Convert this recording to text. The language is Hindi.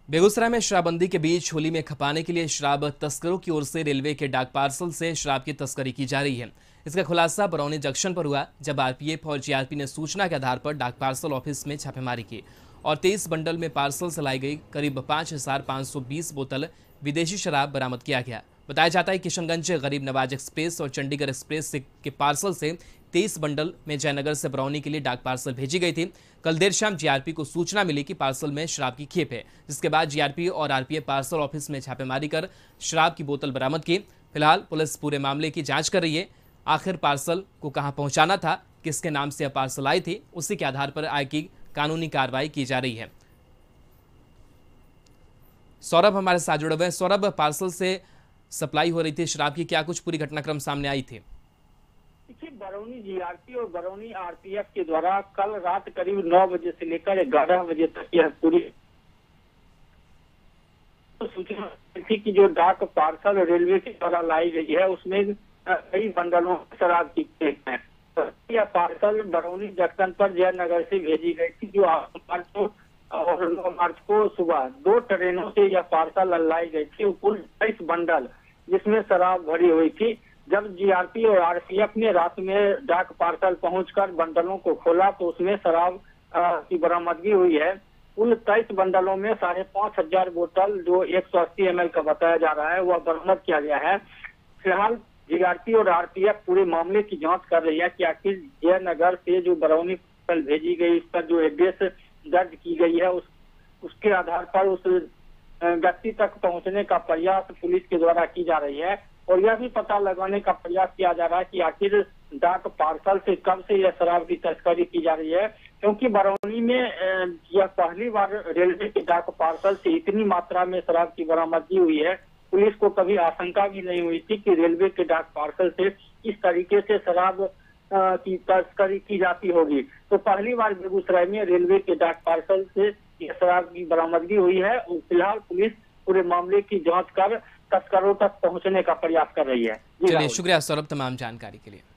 बेगूसराय में शराबबंदी के बीच होली में खपाने के लिए शराब तस्करों की ओर से रेलवे के डाक पार्सल से शराब की तस्करी की जा रही है। इसका खुलासा बरौनी जंक्शन पर हुआ, जब आरपीएफ और जीआरपी ने सूचना के आधार पर डाक पार्सल ऑफिस में छापेमारी की और 23 बंडल में पार्सल से लाई गई करीब 5,520 बोतल विदेशी शराब बरामद किया गया। बताया जाता है किशनगंज गरीब नवाज एक्सप्रेस और चंडीगढ़ एक्सप्रेस के पार्सल से 23 बंडल में जयनगर से बरौनी के लिए डाक पार्सल भेजी गई थी। कल देर शाम जीआरपी को सूचना मिली कि पार्सल में शराब की खेप है, जिसके बाद जीआरपी और आरपीएफ पार्सल ऑफिस में छापेमारी कर शराब की बोतल बरामद की। फिलहाल पुलिस पूरे मामले की जांच कर रही है। आखिर पार्सल को कहां पहुंचाना था, किसके नाम से पार्सल आई थी, उसी के आधार पर आगे की कानूनी कार्रवाई की जा रही है। सौरभ हमारे साथ जुड़े हुए हैं। सौरभ, पार्सल से सप्लाई हो रही थी शराब की, क्या कुछ पूरी घटनाक्रम सामने आई थी? देखिए, बरौनी जीआरपी और बरौनी आरपीएफ के द्वारा कल रात करीब 9 बजे से लेकर 11 बजे तक यह पूरी सूचना थी कि जो डाक पार्सल रेलवे के द्वारा लाई गई है उसमें कई बंडलों में शराब की खेप है। यह पार्सल बरौनी जंक्शन पर जयनगर से भेजी गई थी, जो 8 मार्च को और 9 मार्च को सुबह 2 ट्रेनों से यह पार्सल लाई गई थी। कुल 23 बंडल जिसमें शराब भरी हुई थी। जब जीआरपी और आरपीएफ ने रात में डाक पार्सल पहुंचकर बंडलों को खोला तो उसमें शराब की बरामदगी हुई है। कुल 23 बंडलों में 5,500 बोतल, जो 180 ml का बताया जा रहा है, वह बरामद किया गया है। फिलहाल जीआरपी और आरपीएफ पूरे मामले की जांच कर रही है कि आखिर जयनगर से जो बरौनी पार्सल भेजी गई, इस पर जो एड्रेस दर्ज की गई है उसके आधार पर उस व्यक्ति तक पहुंचने का प्रयास पुलिस के द्वारा की जा रही है और यह भी पता लगाने का प्रयास किया जा रहा है कि आखिर डाक पार्सल से कब से यह शराब की तस्करी की जा रही है, क्योंकि बरौनी में यह पहली बार रेलवे के डाक पार्सल से इतनी मात्रा में शराब की बरामदगी हुई है। पुलिस को कभी आशंका भी नहीं हुई थी कि रेलवे के डाक पार्सल से इस तरीके से शराब की तस्करी की जाती होगी। तो पहली बार बेगूसराय में रेलवे के डाक पार्सल से यह शराब की बरामदगी हुई है और फिलहाल पुलिस पूरे मामले की जांच कर तस्करों तक पहुंचने का प्रयास कर रही है। चलिए, शुक्रिया सौरभ तमाम जानकारी के लिए।